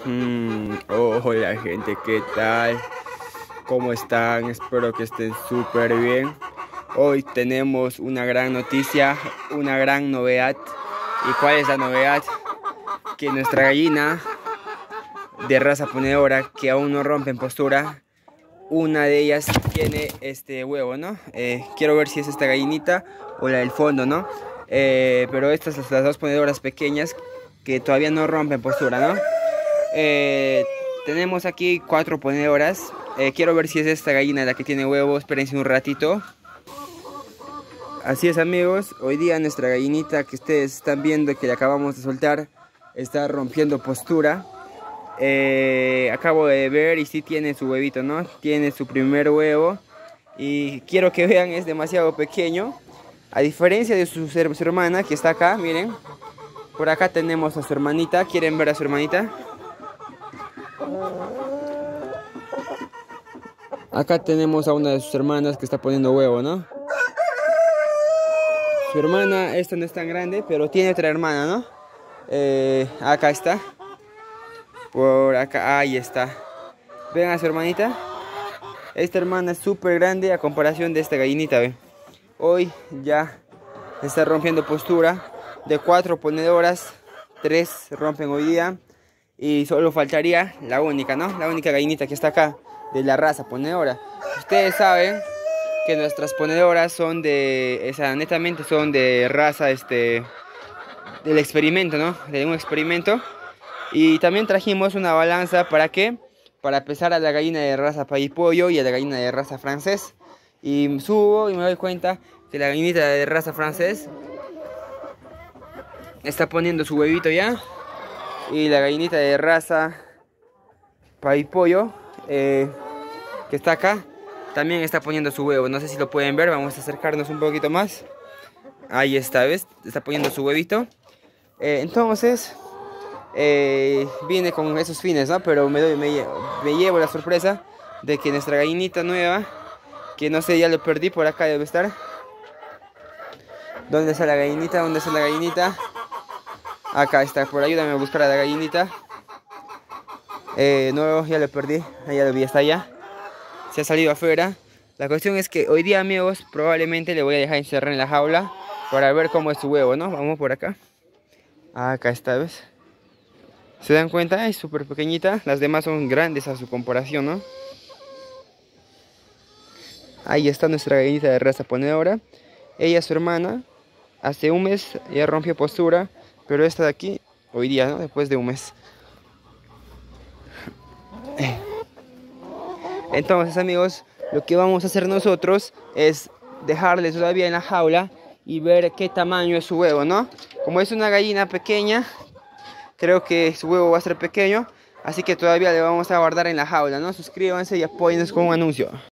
Hola gente, ¿qué tal? ¿Cómo están? Espero que estén súper bien. Hoy tenemos una gran noticia, una gran novedad. ¿Y cuál es la novedad? Que nuestra gallina de raza ponedora, que aún no rompe en postura, una de ellas tiene este huevo, ¿no? Quiero ver si es esta gallinita o la del fondo, ¿no? Pero estas son las dos ponedoras pequeñas que todavía no rompen postura, ¿no? Tenemos aquí 4 ponedoras. Quiero ver si es esta gallina la que tiene huevos. Espérense un ratito. Así es, amigos, hoy día nuestra gallinita que ustedes están viendo, que le acabamos de soltar, está rompiendo postura. Acabo de ver y sí tiene su huevito, ¿no? Tiene su primer huevo. Y quiero que vean, es demasiado pequeño. A diferencia de su hermana que está acá, miren. Por acá tenemos a su hermanita. ¿Quieren ver a su hermanita? Acá tenemos a una de sus hermanas que está poniendo huevo, ¿no? Su hermana, esta no es tan grande, pero tiene otra hermana, ¿no? Acá está. Por acá, ahí está. ¿Ven a su hermanita? Esta hermana es súper grande a comparación de esta gallinita, ¿ven? Hoy ya está rompiendo postura. De 4 ponedoras, 3 rompen hoy día. Y solo faltaría la única, ¿no? La única gallinita que está acá, de la raza ponedora. Ustedes saben que nuestras ponedoras son de, netamente son de raza, del experimento, ¿no? De un experimento. Y también trajimos una balanza, ¿para qué? Para pesar a la gallina de raza Paripollo y a la gallina de raza francés. Y subo y me doy cuenta que la gallinita de raza francés está poniendo su huevito ya. Y la gallinita de raza Paripollo, que está acá, también está poniendo su huevo. No sé si lo pueden ver, vamos a acercarnos un poquito más. Ahí está, ¿ves? Está poniendo su huevito. Entonces, vine con esos fines, ¿no? Pero me llevo la sorpresa de que nuestra gallinita nueva, que no sé, ya lo perdí, por acá debe estar. ¿Dónde está la gallinita? ¿Dónde está la gallinita? Acá está, por ayúdame a buscar a la gallinita. No, ya lo perdí, ya lo vi, está allá. Se ha salido afuera. La cuestión es que hoy día, amigos, probablemente le voy a dejar encerrar en la jaula para ver cómo es su huevo, ¿no? Vamos por acá. Acá está, ¿ves? ¿Se dan cuenta? Es súper pequeñita. Las demás son grandes a su comparación, ¿no? Ahí está nuestra gallinita de raza ponedora. Ella, su hermana, hace un mes ya rompió postura, pero esta de aquí, hoy día, ¿no? Después de un mes. Entonces, amigos, lo que vamos a hacer nosotros es dejarle todavía en la jaula y ver qué tamaño es su huevo, ¿no? Como es una gallina pequeña, creo que su huevo va a ser pequeño, así que todavía le vamos a guardar en la jaula, ¿no? Suscríbanse y apóyennos con un anuncio.